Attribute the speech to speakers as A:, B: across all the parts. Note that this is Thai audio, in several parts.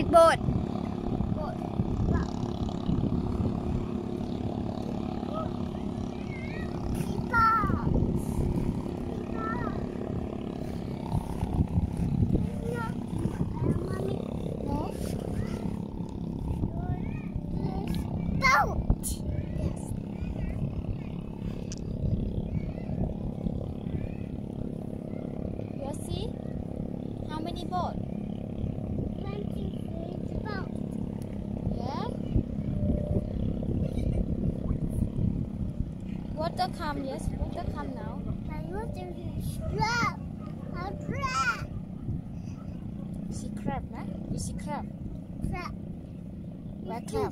A: โบ๊ทHow many boat? Yeah. Water come, yes. Water come now. See crab, nah? You see crab?
B: Crab.
A: Where crab?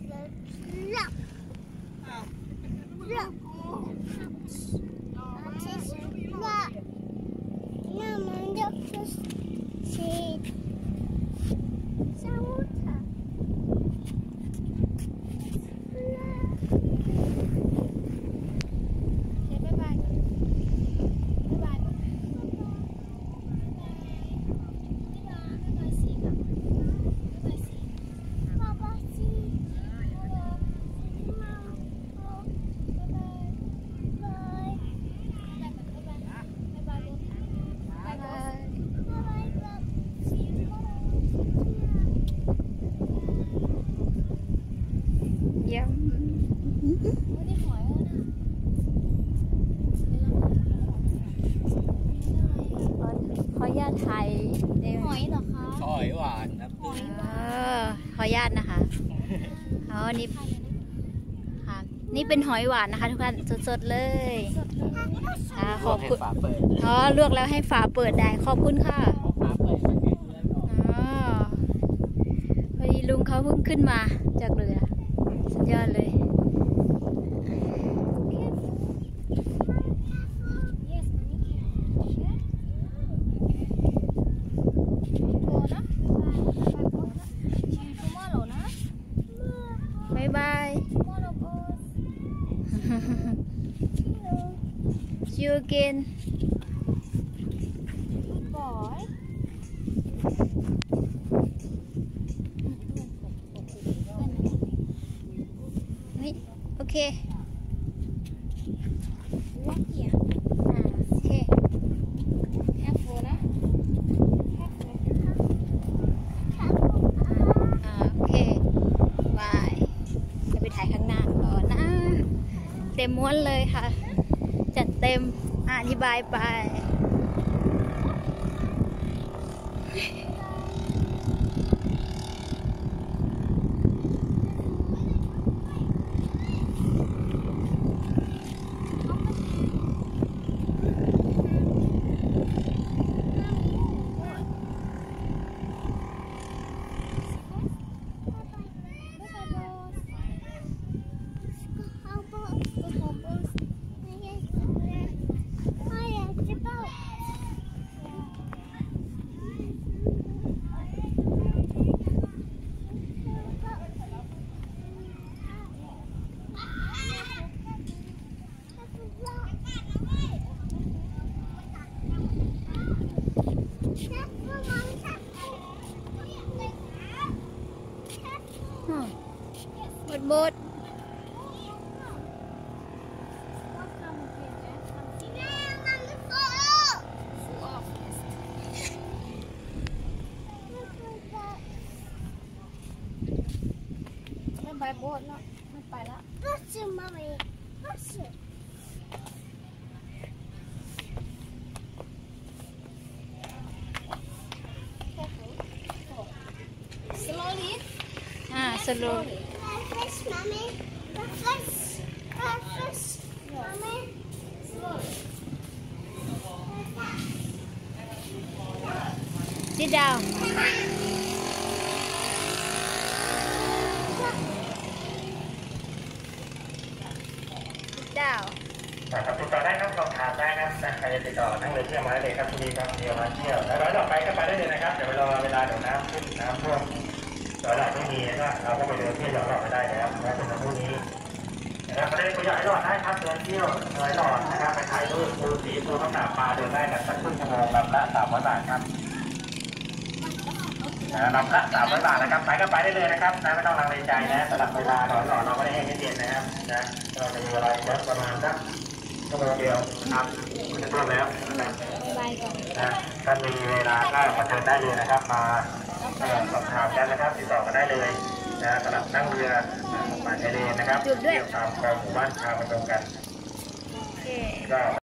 A: ขออนุญาตถ่ายหอยเหรอคะหอยหวานครับขออนุญาตนะคะอ๋อนี่ค่ะนี่เป็นหอยหวานนะคะทุกท่านสดๆเลยขอบคุณอ๋อลวกแล้วให้ฝาเปิดได้ขอบคุณค่ะอ๋อพอดีลุงเขาเพิ่งขึ้นมาจากเรือสุดยอดเลยบายบาย See you again boy นี่โอเคโอเคแฮปฟูนะโอเคบายจะไปถ่ายข้างหน้าก่อนนะเต็มม้วนเลยค่ะจัดเต็มอธิบายไปโบ๊ทไม่ไปโบ๊ทแล้วไม่ไปแล้วslowly slowly breakfast mommy breakfast mommy slowly sit down
C: ครับติดต่อได้ครับสอบถามได้ครับใครจะติดต่อนั่งเรือเที่ยวมาได้เลยครับที่นี่ครับเที่ยวมาเที่ยวแล้วร้อยต่อไปก็ไปได้เลยนะครับเดี๋ยวรอเวลาเดี๋ยวน้ำขึ้นน้ำท่วมร้อยหลอดไม่มีก็เราก็ไปเดินเที่ยวร้อยหลอดไปได้แล้วนะเป็นวันพรุ่งนี้นะครับประเด็นตัวใหญ่หลอดได้ครับเดินเที่ยวร้อยหลอดนะครับไปถ่ายรูปดูสีดูข้าวหน้าปลาเดินได้กันสักครึ่งชั่วโมงลำละ300 บาทครับลำละ300 บาทนะครับไปก็ไปได้เลยนะครับนะไม่ต้องลังเลใจนะสำหรับเวลาหล่อเราไม่ได้ให้เย็นนะครับนะเราจะมีเวลาประมาณสักชั่วโมงเดียวครับคุณจะต้นแล้วนะถ้ามีเวลาก็มาเชิญได้เลยนะครับมาสอบถามกันนะครับติดต่อกันได้เลยนะสำหรับนั่งเรือมาชายเลนนะครับเที่ยวตามคลองหมู่บ้านพามาตรงกันก็